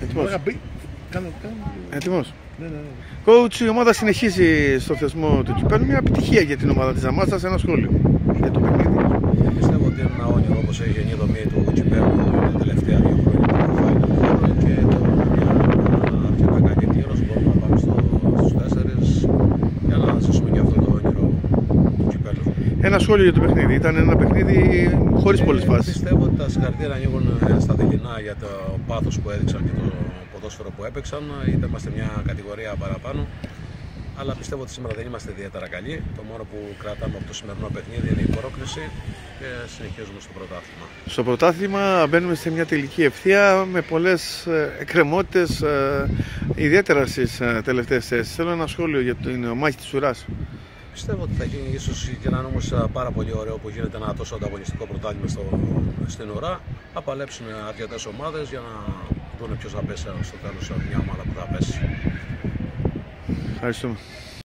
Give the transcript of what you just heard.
Έτοιμος. Coach, η ομάδα συνεχίζει στο θεσμό του κυπέλλου. Μια επιτυχία για την ομάδα της Ζαμάστας. Ένα σχόλιο για το παιχνίδι. Πιστεύω ότι είναι ένα όνειρο, όπως έχει γεννή δομή του κυπέλλου τα τελευταία 2 χρόνια που θα φάει το χώρο, και μια αρκετά καλή κλήρωση. Μπορούμε να πάμε στους 4 για να ζήσουμε και αυτό το όνειρο του κυπέλλου. Ένα σχόλιο για το παιχνίδι. Ήταν ένα παιχνίδι χωρίς πολλές φάσεις. Πιστεύω ότι τα συγχαρητήρια ανοίγουν στα δειλινά για το πάθος που έδειξαν και το ποδόσφαιρο που έπαιξαν. Είτε είμαστε μια κατηγορία παραπάνω, αλλά πιστεύω ότι σήμερα δεν είμαστε ιδιαίτερα καλοί. Το μόνο που κρατάμε από το σημερινό παιχνίδι είναι η πρόκριση και συνεχίζουμε στο πρωτάθλημα. Στο πρωτάθλημα μπαίνουμε σε μια τελική ευθεία με πολλές εκκρεμότητες, ιδιαίτερα στις τελευταίες θέσεις. Θέλω ένα σχόλιο για την μάχη της ουράς. Πιστεύω ότι θα γίνει ίσως και να είναι όμως πάρα πολύ ωραίο που γίνεται ένα τόσο ανταγωνιστικό πρωτάθλημα στην ουρά. Θα παλέψουν αρκετές ομάδες για να δουν ποιος θα πέσει στο τέλος μια ομάδα που θα πέσει. Ευχαριστούμε.